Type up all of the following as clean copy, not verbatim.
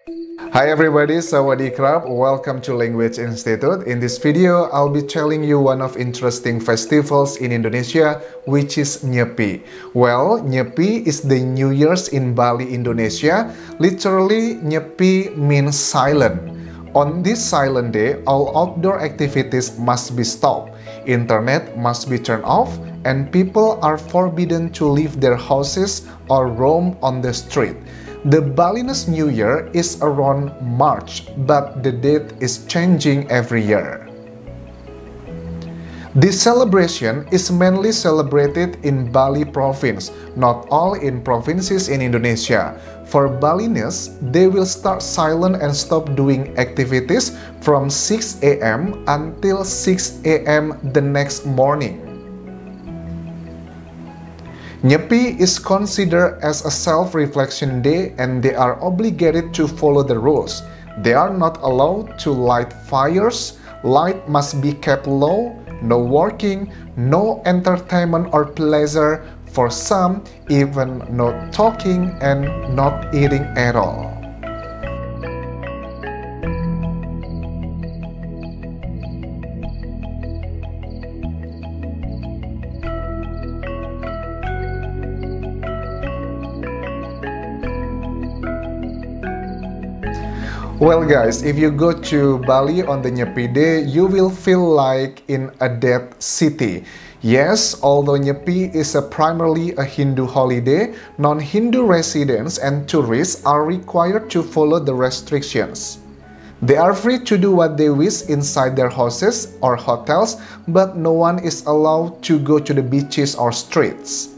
Hi everybody, Sawadee Krab. Welcome to Language Institute. In this video, I'll be telling you one of interesting festivals in Indonesia, which is Nyepi. Well, Nyepi is the New Year's in Bali, Indonesia. Literally, Nyepi means silent. On this silent day, all outdoor activities must be stopped. Internet must be turned off, and people are forbidden to leave their houses or roam on the street. The Balinese New Year is around March, but the date is changing every year. This celebration is mainly celebrated in Bali province, not all in provinces in Indonesia. For Balinese, they will start silent and stop doing activities from 6 a.m. until 6 a.m. the next morning. Nyepi is considered as a self-reflection day and they are obligated to follow the rules. They are not allowed to light fires, light must be kept low, no working, no entertainment or pleasure, for some even no talking and not eating at all. Well guys, if you go to Bali on the Nyepi day, you will feel like in a dead city. Yes, although Nyepi is primarily a Hindu holiday, non-Hindu residents and tourists are required to follow the restrictions. They are free to do what they wish inside their houses or hotels, but no one is allowed to go to the beaches or streets.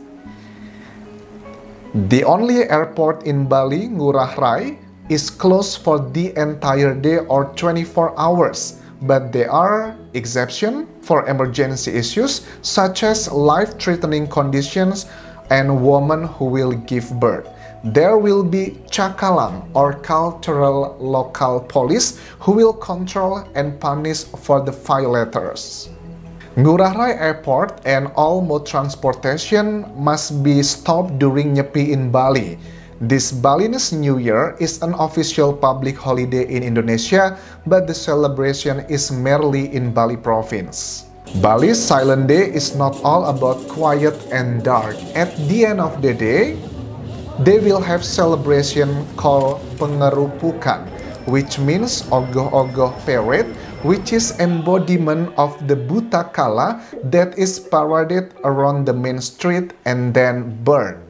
The only airport in Bali, Ngurah Rai, is closed for the entire day or 24 hours, but there are exceptions for emergency issues such as life-threatening conditions and women who will give birth. There will be Cakalang or cultural local police who will control and punish for the violators. Ngurah Rai Airport and all mode transportation must be stopped during Nyepi in Bali. This Balinese New Year is an official public holiday in Indonesia, but the celebration is merely in Bali province. Bali's Silent Day is not all about quiet and dark. At the end of the day, they will have celebration called Pengerupukan, which means Ogoh-Ogoh Parade, which is embodiment of the Buta Kala that is paraded around the main street and then burned.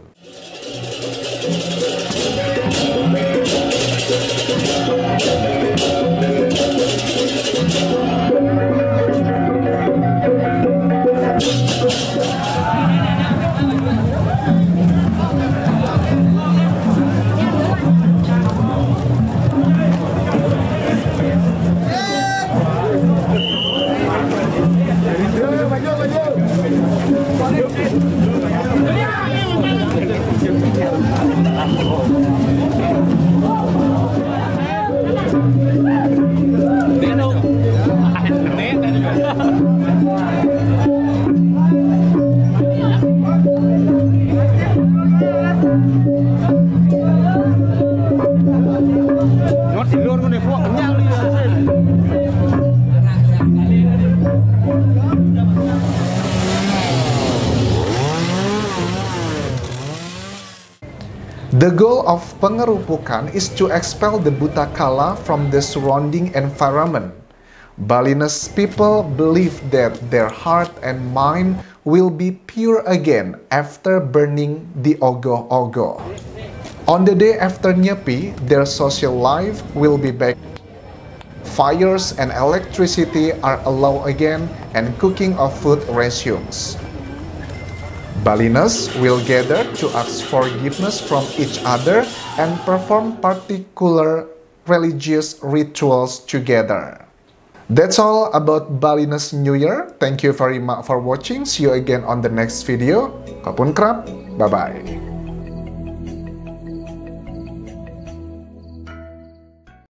The goal of Pengerupukan is to expel the Buta Kala from the surrounding environment. Balinese people believe that their heart and mind will be pure again after burning the Ogoh-Ogoh. On the day after Nyepi, their social life will be back. Fires and electricity are allowed again and cooking of food resumes. Balinese will gather to ask forgiveness from each other and perform particular religious rituals together. That's all about Balinese New Year. Thank you very much for watching. See you again on the next video. Kapun Krab. Bye-bye.